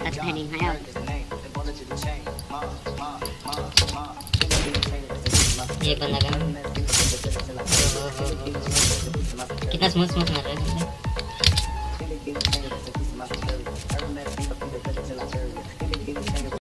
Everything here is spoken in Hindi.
टच पैनिंग है यार। ये बंदा का कितना स्मूथ स्मूथ मार रहा है।